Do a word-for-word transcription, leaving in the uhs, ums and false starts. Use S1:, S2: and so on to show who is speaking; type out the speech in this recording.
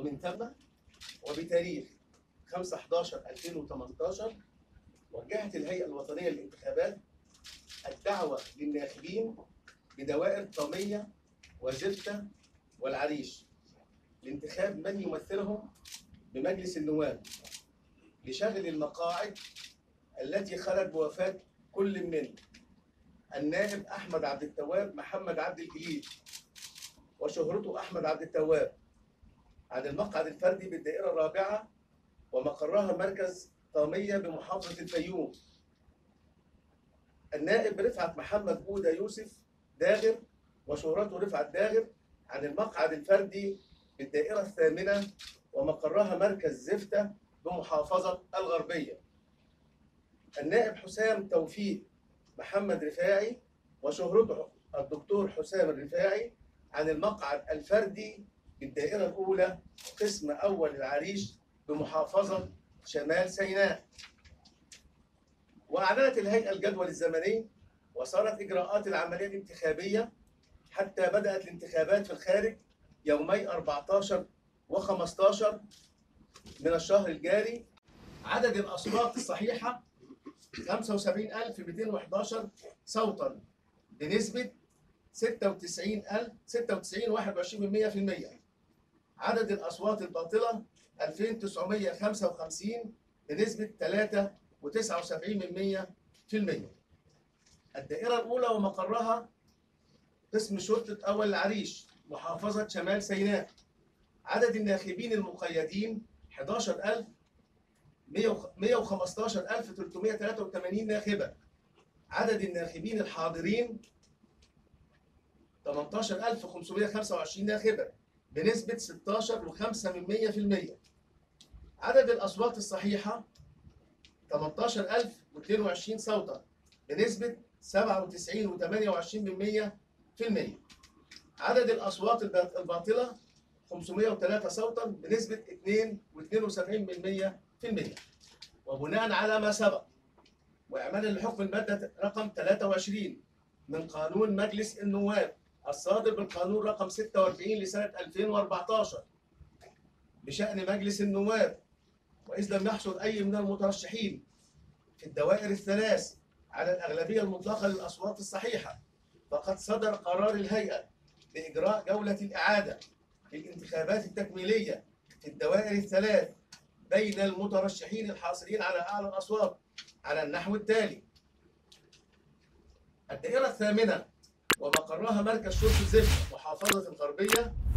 S1: ومن ثم وبتاريخ خمسة حداشر ألفين وثمانية عشر وجهت الهيئة الوطنية للانتخابات الدعوة للناخبين بدوائر طامية وزفتة والعريش لانتخاب من يمثلهم بمجلس النواب لشغل المقاعد التي خلت بوفاة كل من النائب أحمد عبد التواب محمد عبد الجليل وشهرته أحمد عبد التواب عن المقعد الفردي بالدائرة الرابعة ومقرها مركز طامية بمحافظة الفيوم، النائب رفعت محمد بودة يوسف داغر وشهرته رفعت داغر عن المقعد الفردي بالدائرة الثامنة ومقرها مركز زفتة بمحافظة الغربية، النائب حسام توفيق محمد رفاعي وشهرته الدكتور حسام الرفاعي عن المقعد الفردي بالدائرة الأولى قسم أول العريش بمحافظة شمال سيناء. وأعلنت الهيئة الجدول الزمني وصارت إجراءات العملية الانتخابية حتى بدأت الانتخابات في الخارج يومي أربعة عشر وخمسة عشر من الشهر الجاري. عدد الأصوات الصحيحة خمسة وسبعين ألف ومئتين وأحد عشر صوتا بنسبة ستة وتسعين ألف ستة وتسعين فاصلة واحد وعشرين بالمئة. عدد الأصوات الباطلة ألفين وتسعمئة وخمسة وخمسين بنسبة ثلاثة فاصلة تسعة وسبعين بالمئة. الدائرة الأولى ومقرها قسم شرطة أول العريش محافظة شمال سيناء. عدد الناخبين المقيدين أحد عشر ألف ومئة وخمسة عشر ألف وثلاثمئة وثلاثة وثمانين ناخبة. عدد الناخبين الحاضرين ثمانية عشر ألف وخمسمئة وخمسة وعشرين ناخبة بنسبة ستة عشر فاصلة خمسة بالمئة. عدد الأصوات الصحيحة ثمانية عشر ألف واثنين وعشرين صوتا بنسبة سبعة وتسعين فاصلة ثمانية وعشرين بالمئة. عدد الأصوات الباطلة خمسمئة وثلاثة صوتا بنسبة اثنين فاصلة اثنين وسبعين بالمئة. وبناء على ما سبق وإعمالا لحكم المادة رقم ثلاثة وعشرين من قانون مجلس النواب الصادر بالقانون رقم ستة وأربعين لسنة ألفين وأربعة عشر بشأن مجلس النواب، وإذ لم يحصل أي من المترشحين في الدوائر الثلاث على الأغلبية المطلقة للأصوات الصحيحة، فقد صدر قرار الهيئة بإجراء جولة الإعادة في الانتخابات التكميلية في الدوائر الثلاث بين المترشحين الحاصلين على أعلى الأصوات على النحو التالي: الدائرة الثامنة ومقرها مركز شرطة زفت محافظة الغربية